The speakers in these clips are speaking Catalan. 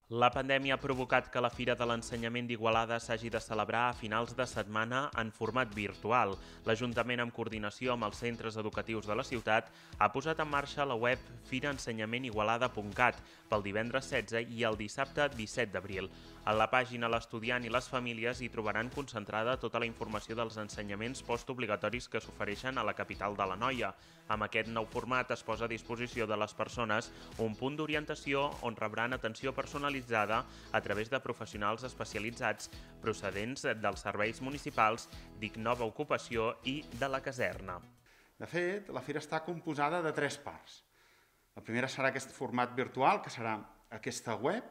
La pandèmia ha provocat que la Fira de l'Ensenyament d'Igualada s'hagi de celebrar a finals de setmana en format virtual. L'Ajuntament, en coordinació amb els centres educatius de la ciutat, ha posat en marxa la web firaensenyamenigualada.cat pel divendres 16 i el dissabte 17 d'abril. A la pàgina, l'estudiant i les famílies hi trobaran concentrada tota la informació dels ensenyaments postobligatoris que s'ofereixen a la capital de l'Anoia. Amb aquest nou format es posa a disposició de les persones un punt d'orientació on rebran atenció personalitzada a través de professionals especialitzats procedents dels serveis municipals, d'Innova Ocupació i de la Caserna. De fet, la fira està composada de 3 parts. La primera serà aquest format virtual, que serà aquesta web.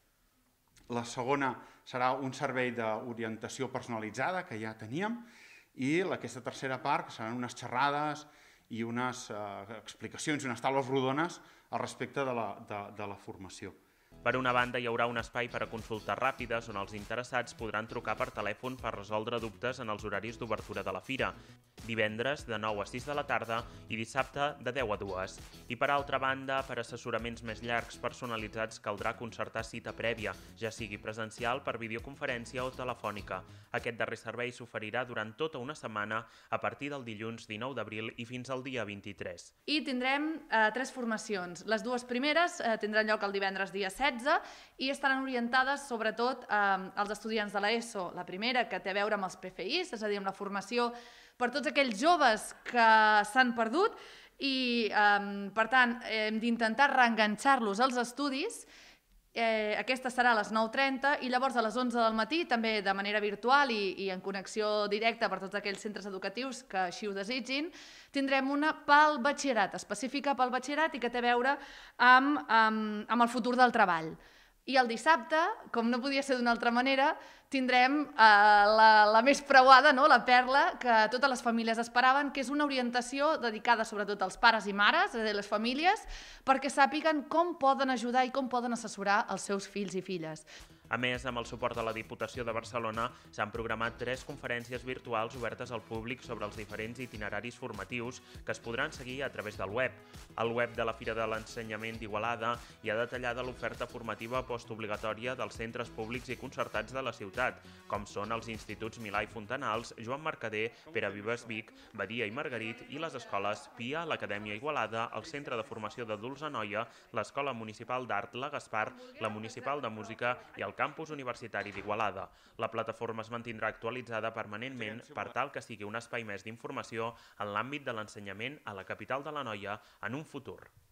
La segona serà un servei d'orientació personalitzada, que ja teníem, i aquesta tercera part, que seran unes xerrades i unes explicacions i unes taules rodones al respecte de la formació. Per una banda, hi haurà un espai per a consultes ràpides on els interessats podran trucar per telèfon per resoldre dubtes en els horaris d'obertura de la fira, divendres de 9 a 6 de la tarda i dissabte de 10 a 2. I per altra banda, per assessoraments més llargs personalitzats caldrà concertar cita prèvia, ja sigui presencial, per videoconferència o telefònica. Aquest darrer servei s'oferirà durant tota una setmana a partir del dilluns 19 d'abril i fins al dia 23. I tindrem 3 formacions. Les 2 primeres tindran lloc el divendres dia 16 i estaran orientades sobretot als estudiants de l'ESO. La primera, que té a veure amb els PFIs, és a dir, amb la formació per tots aquells joves que s'han perdut i, per tant, hem d'intentar reenganxar-los als estudis. Aquesta serà a les 9:30 i llavors a les 11 del matí, també de manera virtual i en connexió directa per tots aquells centres educatius que així ho desitgin, tindrem una pel batxillerat, específica pel batxillerat i que té a veure amb el futur del treball. I el dissabte, com no podia ser d'una altra manera, tindrem la més preuada, la perla, que totes les famílies esperaven, que és una orientació dedicada sobretot als pares i mares, de les famílies, perquè sàpiguen com poden ajudar i com poden assessorar els seus fills i filles. A més, amb el suport de la Diputació de Barcelona, s'han programat 3 conferències virtuals obertes al públic sobre els diferents itineraris formatius que es podran seguir a través del web. Al web de la Fira de l'Ensenyament d'Igualada hi ha detallada l'oferta formativa postobligatòria dels centres públics i concertats de la ciutat, com són els instituts Milà i Fontanals, Joan Mercader, Pere Vives Vic, Badia i Margarit i les escoles Pia, l'Acadèmia Igualada, el Centre de Formació d'Adults Anoia, l'Escola Municipal d'Art La Gaspar, la Municipal de Música i el Campus Universitari d'Igualada. La plataforma es mantindrà actualitzada permanentment per tal que sigui un espai més d'informació en l'àmbit de l'ensenyament a la capital de l'Anoia en un futur.